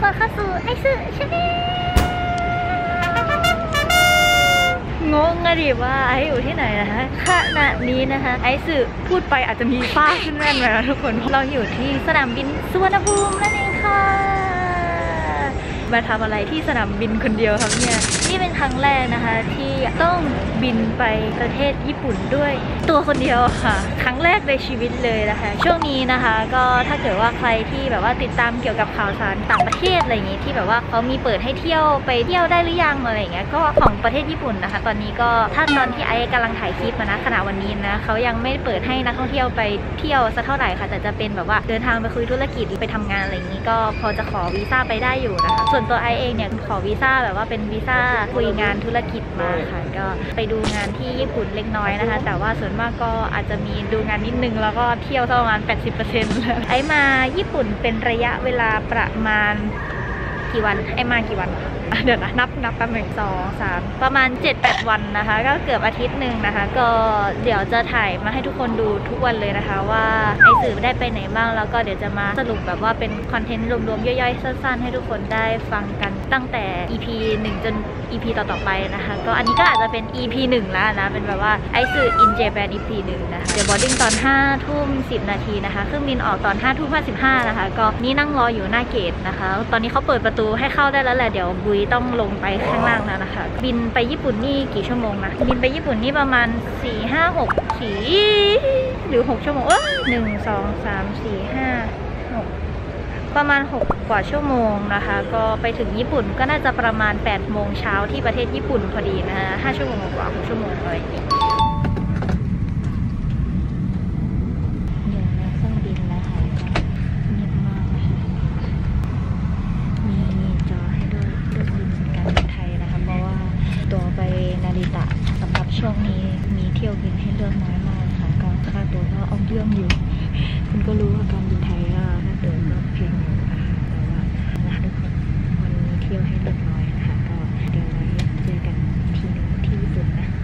คนเข้าสู่ไอซ์ชาแนลงงอะดิว่าไอซ์อยู่ที่ไหนนะคะขณะนี้นะคะไอซ์พูดไปอาจจะมีฟ้าขึ้นแน่นเลยนะทุกคนเราอยู่ที่สนามบินสุวรรณภูมินั่นเองค่ะมาทำอะไรที่สนามบินคนเดียวครับเนี่ยนี่เป็นครั้งแรกนะคะที่ต้องบินไปประเทศญี่ปุ่นด้วยตัวคนเดียวค่ะครั้งแรกในชีวิตเลยนะคะช่วงนี้นะคะก็ถ้าเกิดว่าใครที่แบบว่าติดตามเกี่ยวกับข่าวสารต่างประเทศอะไรอย่างงี้ที่แบบว่าเขามีเปิดให้เที่ยวไปเที่ยวได้หรือยังอะไรอย่างเงี้ยก็ของประเทศญี่ปุ่นนะคะตอนนี้ก็ถ้าตอนที่ไอ้กำลังถ่ายคลิปนะขณะวันนี้นะเขายังไม่เปิดให้นักท่องเที่ยวไปเที่ยวสักเท่าไหร่ค่ะแต่จะเป็นแบบว่าเดินทางไปคุยธุรกิจไปทำงานอะไรอย่างงี้ก็พอจะขอวีซ่าไปได้อยู่นะคะส่วนตัวไอเองเนี่ยขอวีซ่าแบบว่าเป็นวีซ่าคุยงานธุรกิจมาค่ะก็ไปดูงานที่ญี่ปุ่นเล็กน้อยนะคะแต่ว่าส่วนมากก็อาจจะมีดูงานนิดนึงแล้วก็เที่ยวประมาณ 80% ไอมาญี่ปุ่นเป็นระยะเวลาประมาณกี่วันไอมากี่วันเดี๋ยวนะนับแป๊บนึง2 3ประมาณ 7-8 วันนะคะก็เกือบอาทิตย์หนึ่งนะคะก็เดี๋ยวจะถ่ายมาให้ทุกคนดูทุกวันเลยนะคะว่าไอสื่อได้ไปไหนบ้างแล้วก็เดี๋ยวจะมาสรุปแบบว่าเป็นคอนเทนต์รวมๆย่อยๆสั้นๆให้ทุกคนได้ฟังกันตั้งแต่ EP 1 จน EP ต่อๆไปนะคะก็อันนี้ก็อาจจะเป็น EP 1แล้วนะเป็นแบบว่าไอสื่อ in Japan EP 1นะคะเดี๋ยวบอร์ดิ้งตอน 5:10 นาทีนะคะเครื่องบินออกตอน 5:55 นะคะก็นี่นั่งรออยู่หน้าเกตนะคะตอนนี้เขาเปิดประตูให้เข้าได้แล้วแหละเดี๋ยวบุยต้องลงไปข้างล่างแล้วนะคะบินไปญี่ปุ่นนี่กี่ชั่วโมงนะบินไปญี่ปุ่นนี่ประมาณ 4-5-6 หรือ 6 ชั่วโมง1-2-3-4-5-6ประมาณ6 กว่าชั่วโมงนะคะก็ไปถึงญี่ปุ่นก็น่าจะประมาณ 8 โมงเช้าที่ประเทศญี่ปุ่นพอดีนะคะ5 ชั่วโมงกว่า6 ชั่วโมงอะไรอย่างเงี้ยช่วงนี้มีเที่ยวบินให้เลือกน้อยมากค่ะก็ค่าตัวก็เอาเรื่องอยู่คุณก็รู้ว่าการบินไทยก็ค่าตัวก็แพงอยู่นะคะแต่ว่าทุกคนวันนี้เที่ยวให้เลือกน้อยนะคะก็เดี๋ยวไว้เจอกันทีนึงที่ญี่ปุ่นนะ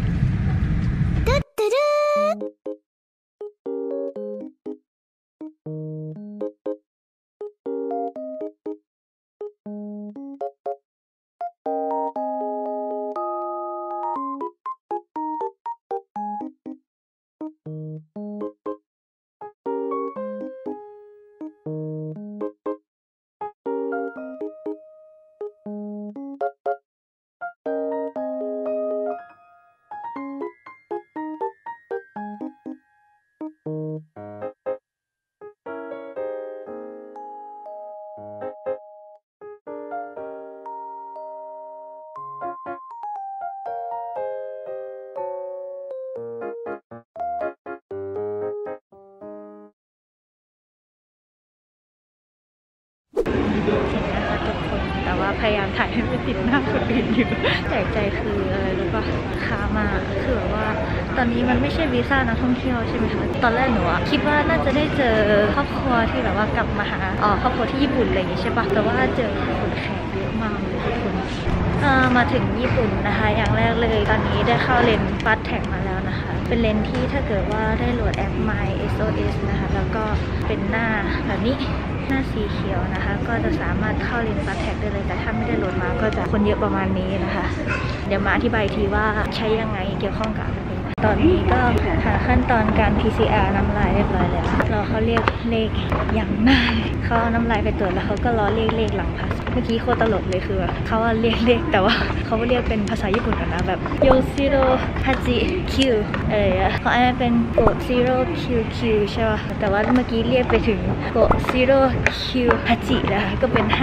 นะคะทุกคนแต่ว่าพยายามถ่ายให้ไม่ติดหน้าคนอื่นอยู่แปลกใจคืออะไรรู้ป่ะค้ามาคือแบบว่าตอนนี้มันไม่ใช่วีซ่านักท่องเที่ยวใช่ไหมคะตอนแรกหนูคิดว่าน่าจะได้เจอครอบครัวที่แบบว่ากลับมาหาครอบครัวที่ญี่ปุ่นอะไรอย่างงี้ใช่ป่ะแต่ว่าเจอคนแขกเยอะมากเลยทุกคนมาถึงญี่ปุ่นนะคะอย่างแรกเลยตอนนี้ได้เข้าเลนฟาสแท็กมาแล้วนะคะเป็นเลนที่ถ้าเกิดว่าได้โหลดแอป My SOS นะคะแล้วก็เป็นหน้าแบบนี้หน้าสีเขียวนะคะก็จะสามารถเข้าเลนฟาสแท็กได้เลยแต่ถ้าไม่ได้โหลดมาก็จะคนเยอะประมาณนี้นะคะเดี๋ยวมาอธิบายทีว่าใช้ยังไงเกี่ยวข้องกับอะไรตอนนี้ก็หาขั้นตอนการ PCR น้ำลายเรียบร้อยแล้วรอเขาเรียกเลขอย่างนานเขาเอาน้ำลายไปตรวจแล้วเขาก็รอเรียกเลขหลังพาสเมื่อกี้โคตรตลกเลยคือเขาเรียกเลขแต่ว่าเขาเรียกเป็นภาษาญี่ปุ่นกันนะแบบโยซิโร่ฮัจิคิวเขาอาจจะเป็นโกซิโร่คิวคิวใช่ป่ะแต่ว่าเมื่อกี้เรียกไปถึงโกซิโร่คิวฮัจินะคะก็เป็น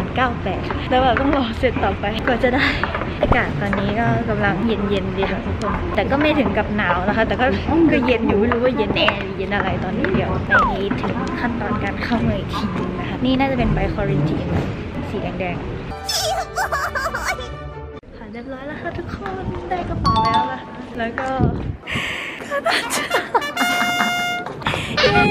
5098แล้วแบบต้องรอเสร็จต่อไปก็จะได้อากาศตอนนี้ก็กำลังเย็นๆดีค่ะทุกคนแต่ก็ไม่ถึงกับหนาวนะคะแต่ก็เย็นอยู่ไม่รู้ว่าเย็นแอร์หรือเย็นอะไรตอนนี้เดี๋ยวในนี้ถึงขั้นตอนการเข้าเมืองอีกทีนึงนะคะนี่น่าจะเป็นใบคอรินจีนสีแดงๆค่ะเรียบร้อยแล้วค่ะทุกคนได้กระเป๋าแล้วนะคะแล้วก็เย้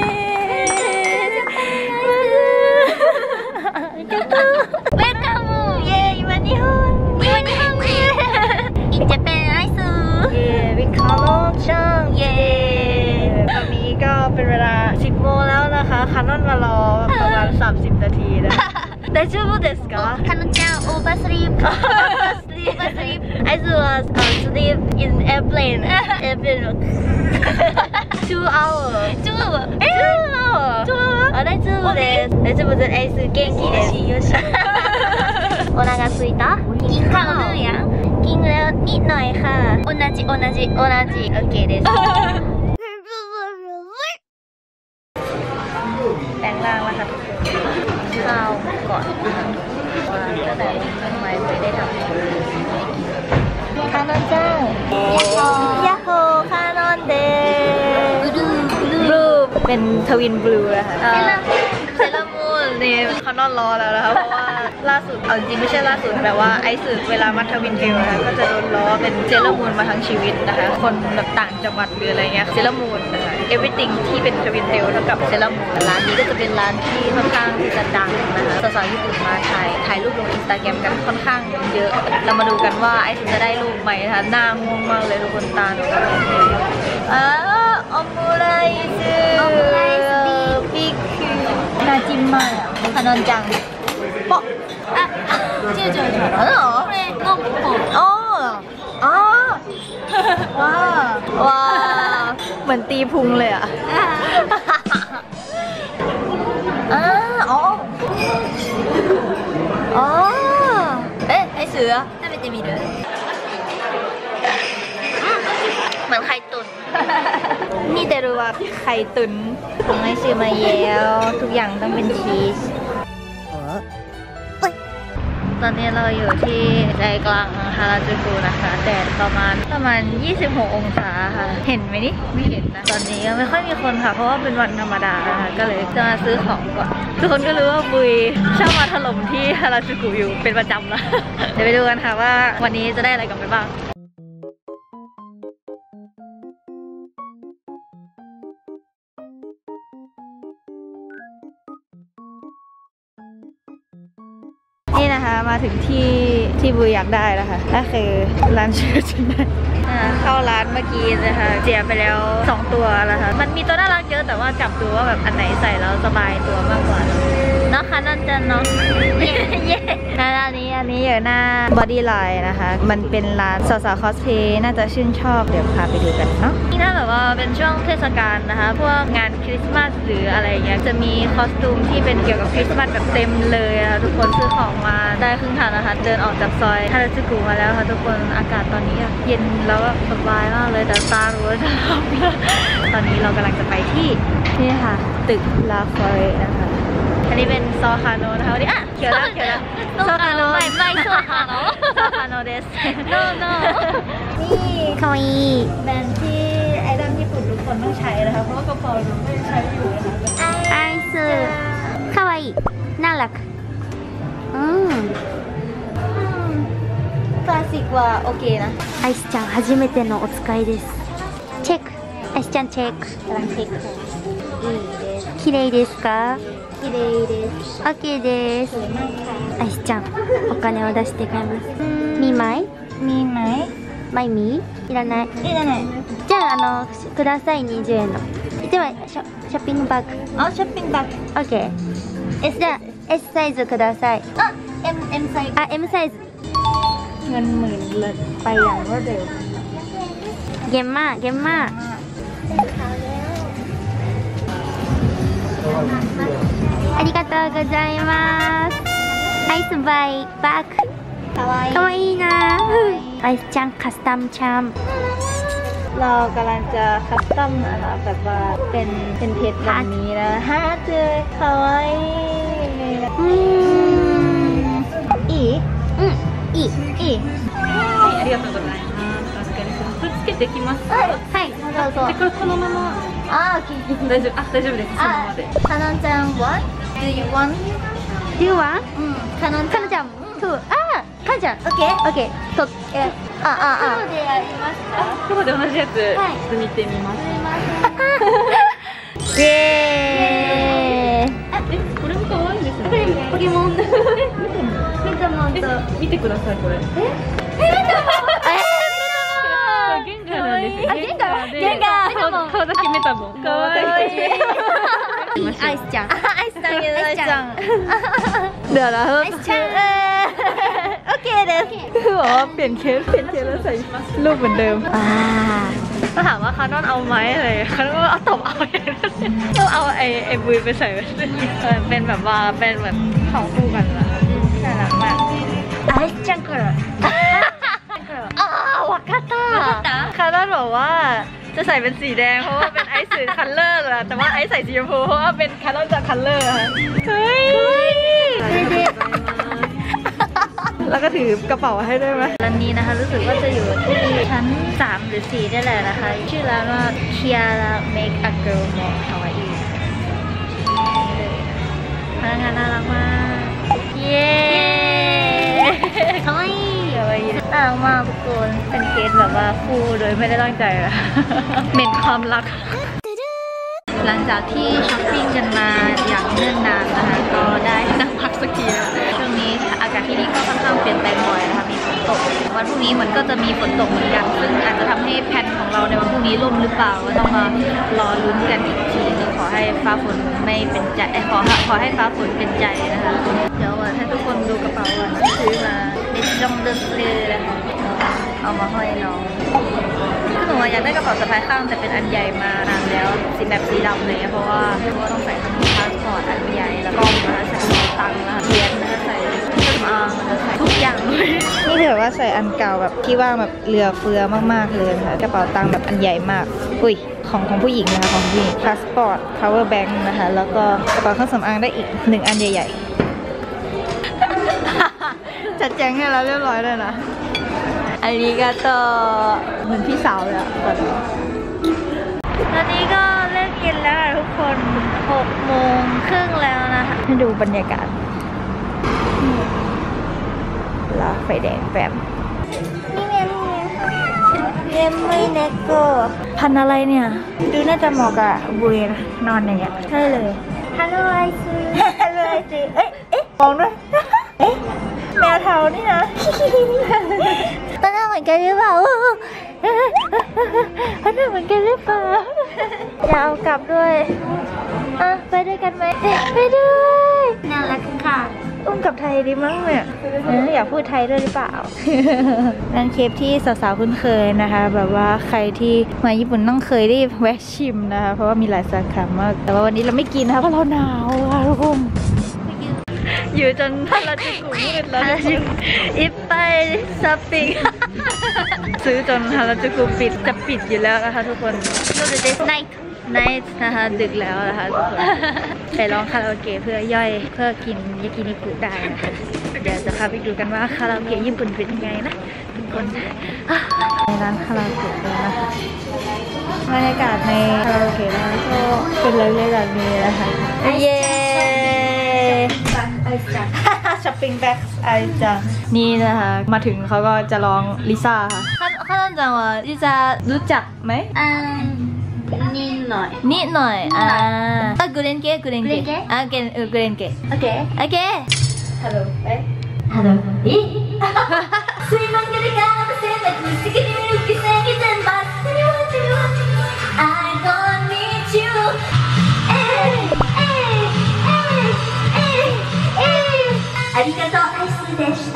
เวลคัมเย้มานิฮอนอินเจแปนไอซูเย้วิคาโลช่างเย้ตอนนี้ก็เป็นเวลา10 โมงแล้วนะคะคานอนมารอประมาณ30 นาทีนะ大丈夫ですか？ かのちゃん、オーバースリープ。 I was sleep in airplane. Airplane. 2 hours. 超あ、大丈夫です。大丈夫です。アイス元気です。よし。お腹すいた？ กินข้าวหรือยังกินแล้วนิดหน่อยค่ะ。 同じ。 โอเคです。แปลงร่างแล้วค่ะทุกคนข้าวก่อนนะคะว่าจะได้ทำไมไม่ได้ทำคานอนเจ้ายาโฮคานอนเดบลูเป็นทวินบลูนะคะเซรามูนนี่คานอนรอแล้วนะคะเพราะว่าล่าสุดเอาจริงไม่ใช่ล่าสุดแบบว่าไอซ์สึเวลามาทวินเทลนะคะก็จะโดนล้อเป็นเซรามูนมาทั้งชีวิตนะคะคนแบบต่างจังหวัดหรืออะไรเงี้ยเซรามูนนะคะ everything ที่เป็นทวินเทลเท่ากับเซรามูนร้านนี้ก็จะเป็นร้านที่ค่อนข้างที่จะดังนะคะสาวๆญี่ปุ่นมาถ่ายรูปลง Instagram กันค่อนข้างเยอะเรามาดูกันว่าไอซ์จะได้รูปไหมนะคะหน้าง่วงมากเลยทุกคนตาหนูオムライスビッグน่าจิ้มมากอ่ะคานอนจังปะあ、違うอ๋อเหรอこれの方อ๋อว้าเหมือนตีพุงเลยอ่ะเอ๊ะไอเสือ食べてみるเหมือนไข่ตุ๋นนี่แต่รู้ว่าไข่ตุ๋นผมไม่ซื้อมาแล้วทุกอย่างต้องเป็นชีสตอนนี้เราอยู่ที่ใจกลางฮาราจูกุนะคะแดดประมาณ26 องศาค่ะเห็นไหมนี่ไม่เห็นนะตอนนี้ยังไม่ค่อยมีคนค่ะเพราะว่าเป็นวันธรรมดานะคะก็เลยจะมาซื้อของก่อนทุกคนก็รู้ว่าบุยชอบมาถล่มที่ฮาราจูกุอยู่เป็นประจำละเดี๋ยวไปดูกันค่ะว่าวันนี้จะได้อะไรกลับไปบ้างนี่นะคะมาถึงที่บุยอยากได้แล้วค่ะก็คือร้านเชื้อจินได้เข้าร้านเมื่อกี้นะคะเจียไปแล้ว2ตัวแล้วค่ะมันมีตัวน่ารักเยอะแต่ว่าจับดูว่าแบบอันไหนใส่แล้วสบายตัวมากกว่าเนาะค่ะนั่นจะเนาะเย้อันนี้อยู่หน้าบอดี้ไลน์นะคะมันเป็นร้านสาวๆคอสเพย์น่าจะชื่นชอบเดี๋ยวพาไปดูกันเนาะนี่น่าแบบว่าเป็นช่วงเทศกาลนะคะพวกงานคริสต์มาสหรืออะไรเงี้ยจะมีคอสตูมที่เป็นเกี่ยวกับคริสต์มาสแบบเต็มเลยค่ะทุกคนซื้อของมาได้ครึ่งทางนะคะเดินออกจากซอยฮาราจูกุมาแล้วค่ะทุกคนอากาศตอนนี้เย็นแล้วก็สบายมากเลยแต่ตารู้ว่าจะร้อนตอนนี้เรากำลังจะไปที่นี่ค่ะตึกลาฟอยนะคะอันนี้เป็นซอคาโนนะคะวันนี้เขียวแล้วซอคาโนไม่ซอคาโนเดสโนนี่かわいいแบรนด์ที่ไอดอลญี่ปุ่นทุกคนต้องใช้นะคะเพราะว่ากระเป๋าหนูไม่ใช้อยู่นะคะアイスかわいいน่ารักคลาสสิกว่าโอเคนะアイスちゃん初めてのお使いですチェックアイスちゃんチェックกำลังเช็ค綺麗ですか綺麗です OK ですสวยมากค่ะアイスちゃんお金を出して買います2枚มีไหมไม่มีいらないいらないじゃあください20円の1枚ショッピングバッグショッピングバッグ OKじゃあ S サイズください M ไซส์ M サイズเงินหมื่นเลยไปอย่างรวดเร็วเย็นมากありがとうございますアイスバイバッグかわいいなアイスちゃんカスタムチャームเรากำลังจะคัสตอมนะคะแบบว่าเป็นเพชรแบบนี้นะฮะเจอคาวาอิいいありがとうございます確かにこれつけてきますかはいどうぞこれこのまま大丈夫ですそのままでかのんちゃん what do you want Do you want かのんちゃんかんちゃん OK と黒でやりますか黒で同じやつ見てみますイエーイこれも可愛いですねポケモンメタモンと見てくださいこれメタモンゲンガーなんですゲンガー顔だけメタモンかわいいアイスちゃんจังเดี๋ยวนะโอเคเดี๋ยวคือบอกว่าเปลี่ยนเคสแล้วใส่รูปเหมือนเดิมก็ถามว่าคานอนเอาไหมอะไรคานอนเอาตบเอาก็เอาไอ้บุยไปใส่เป็นแบบว่าเป็นแบบของคู่กันละน่ารักมากไอ้จังเกอร์วากาตาคานอนบอกว่าจะใส่เป็นสีแดงเพราะว่าเป็นไอซ์สื่อคัลเลอร์อะแต่ว่าไอซ์ใส่สีชมพูเพราะว่าเป็นคานอนจากคัลเลอร์เฮ้ยแล้วก็ถือกระเป๋าให้ด้วยไหมร้านนี้นะคะรู้สึกว่าจะอยู่ที่ชั้น3หรือ4ได้แหละนะคะชื่อร้านว่า Kiara Make a Girl More Kawaii พนักงานน่ารักมากเย้かわいいน่ารักมากทุกคนเป็นเคสแบบว่าคู่โดยไม่ได้ตั้งใจนะเหม็นความรักหลังจากที่ช้อปปิ้งกันมาอย่างเนิ่นนานนะคะก็ได้นั่งพักสักทีแล้วช่วงนี้อากาศที่นี่ก็ค่อนข้างเปลี่ยนแปลงบ่อยนะคะมีฝนตกวันพรุ่งนี้มันก็จะมีฝนตกเหมือนกันซึ่งอาจจะทำให้แผนของเราในวันพรุ่งนี้ล่มหรือเปล่าก็ต้องมารอลุ้นกันอีกทีนึงขอให้ฟ้าฝนไม่เป็นใจขอให้ฟ้าฝนเป็นใจนะคะเดี๋ยวให้ทุกคนดูกระเป๋าก่อนที่ซื้อมาเด็ดจงเดินเลยเอามาห้อยน้องคือหนูอยากได้กระเป๋าสะพายข้างแต่เป็นอันใหญ่มานานแล้วสีดำเลยเพราะว่าต้องใส่ทั้งพาสปอร์ตอันใหญ่แล้วก็ใส่ตังค์นะคะเหรียญนะคะใส่เครื่องใส่ทุกอย่างเลยนี่ถือว่าใส่อันเก่าแบบที่ว่างแบบเหลือเฟือมากๆเลยค่ะกระเป๋าตังค์แบบอันใหญ่มากอุ้ยของผู้หญิงนะคะของผู้หญิงพาสปอร์ต power bank นะคะแล้วก็กระเป๋าเครื่องสำอางได้อีก1อันใหญ่ๆจัดแจงให้เราเรียบร้อยเลยนะอันนี้ก็ต่อเหมือนพี่สาวเลยอะตอนนี้ก็เลิกกินแล้วทุกคน6:30แล้วนะคะให้ดูบรรยากาศรอไฟแดงแป๊บเลี้ยงไม่เน็กโก้พันอะไรเนี่ยดูน่าจะเหมาะกับบุยนะนอนอย่างเงี้ยใช่เลยฮัลโหลไอซีฮัลโหลไอซีเอ๊ะมองด้วยเอ๊ะแมวเทานี่นะมันน่าเหมือนกันหรือเปล่ามันน่าเหมือนกันหรือเปล่าอย่าเอากลับด้วยไปด้วยกันไหมไปด้วยน่ารักค่ะอุ้มกับไทยดีมั้งเนี่ยอยากพูดไทยด้วยหรือเปล่าร้านเคฟที่สาวๆคุ้นเคยนะคะแบบว่าใครที่มาญี่ปุ่นต้องเคยได้แวะชิมนะคะเพราะว่ามีหลายสาขามากแต่ว่าวันนี้เราไม่กินนะคะเพราะเราหนาวค่ะทุกคนอยู่จนถ้าเราจะกูมืดแล้วอิปไปช้อปปิ้งซื้อจนฮาราจูกุจะปิดอยู่แล้วนะคะทุกคนก็จะได้ไนท์นะคะดึกแล้วนะคะทุกคนไปร้องคาราโอเกะเพื่อย่อยเพื่อกินยากินิกุได้นะคะเดี๋ยวจะพาไปดูกันว่าคาราโอเกะญี่ปุ่นเป็นยังไงนะทุกคนในร้านคาราโอเกะเลยนะคะบรรยากาศในคาราโอเกะร้านก็เป็นเลยแบบนี้นะคะเย้ช้อปปิ้งแบ็กไอจังนี่นะคะมาถึงเขาก็จะร้องลิซ่าค่ะข้าน้องจังว่าลิซ่ารู้จักไหมนิดหน่อยグレンケグレンケグレンケオッケーハローハロー水面下で顔を背中に好きに見る奇跡全部I don't need you ありがとうアイスでした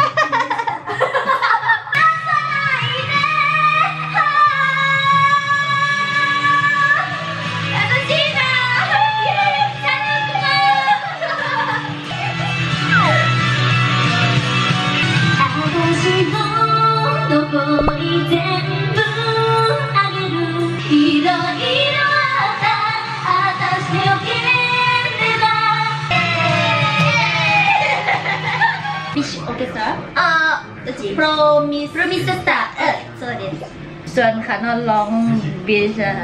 โปรมิสสตาร์そうですส่วนค่ะนอนร้องบิชค่ะ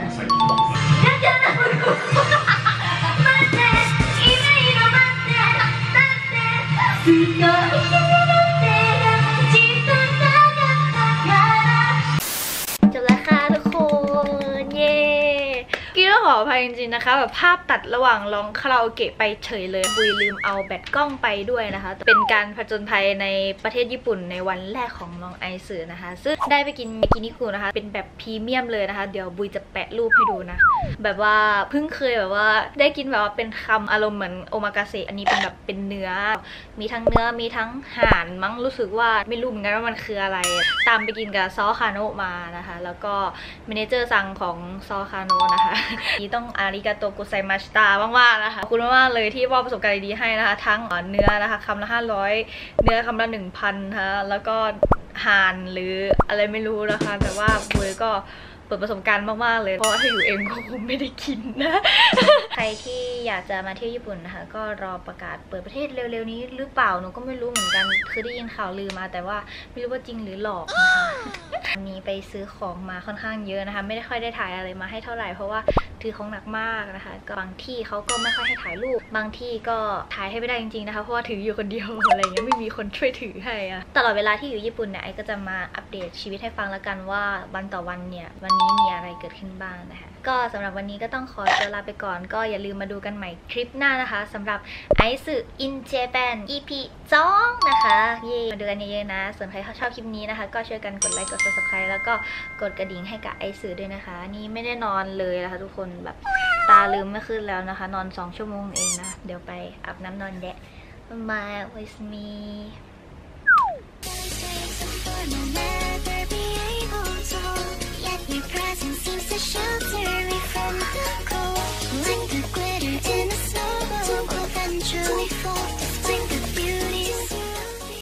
จบแล้วค่ะทุกคนเย้กินแล้วขออภัยจริงๆนะคะแบบภาพตัดระหว่างร้องคาราโอเกะไปเฉยเลยบุยลืมเอาแบตกล้องไปด้วยนะคะเป็นการผจญภัยในประเทศญี่ปุ่นในวันแรกของน้องไอซ์นะคะซึ่งได้ไปกินกินิคุนะคะเป็นแบบพรีเมียมเลยนะคะเดี๋ยวบุยจะแปะรูปให้ดูนะแบบว่าเพิ่งเคยแบบว่าได้กินแบบว่าเป็นคำอารมณ์เหมือนโอมากาเสะอันนี้เป็นแบบเป็นเนื้อมีทั้งเนื้อมีทั้งห่านมั้งรู้สึกว่าไม่รู้เหมือนกันว่ามันคืออะไรตามไปกินกับซอคาโนะมานะคะแล้วก็เมเนเจอร์สั่งของซอคาโนะนะคะนี่ต้องอาริกาโตกุไซมาชิตามากๆนะคะขอบคุณมากๆเลยที่มอบประสบการณ์ดีๆให้นะคะทั้งเนื้อนะคะคำละ500เนื้อคำละ 1,000 นะคะแล้วก็ห่านหรืออะไรไม่รู้นะคะแต่ว่าบุยก็เปิดประสบการณ์มากๆเลยเพราะว่าถ้าอยู่เองก็คงไม่ได้กินนะ ใครที่อยากจะมาเที่ยวญี่ปุ่นนะคะก็รอประกาศเปิดประเทศเร็วๆนี้หรือเปล่าหนูก็ไม่รู้เหมือนกันคือได้ยินข่าวลือมาแต่ว่าไม่รู้ว่าจริงหรือหลอกนะคะ วันนี้ไปซื้อของมาค่อนข้างเยอะนะคะไม่ได้ค่อยได้ถ่ายอะไรมาให้เท่าไหร่เพราะว่าถือของหนักมากนะคะก็บางที่เขาก็ไม่ค่อยให้ถ่ายรูปบางที่ก็ถ่ายให้ไม่ได้จริงๆนะคะเพราะว่าถืออยู่คนเดียวอะไรเงี้ยไม่มีคนช่วยถือให้อะตลอดเวลาที่อยู่ญี่ปุ่นเนี่ยไอก็จะมาอัปเดตชีวิตให้ฟังแล้วกันว่าวันต่อวันเนี่ยวันนี้มีอะไรเกิดขึ้นบ้างนะคะก็สำหรับวันนี้ก็ต้องขอตัวลาไปก่อนก็อย่าลืมมาดูกันใหม่คลิปหน้านะคะสำหรับไอซ์ in Japan EP 2นะคะเย่มาดูกันเยอะๆนะส่วนใครชอบคลิปนี้นะคะก็ช่วยกันกดไลค์กด subscribe แล้วก็กดกระดิ่งให้กับไอซ์ด้วยนะคะนี่ไม่ได้นอนเลยนะคะทุกคนแบบตาลืมไม่ขึ้นแล้วนะคะนอน2 ชั่วโมงเองนะเดี๋ยวไปอาบน้ำนอนแดะมา with me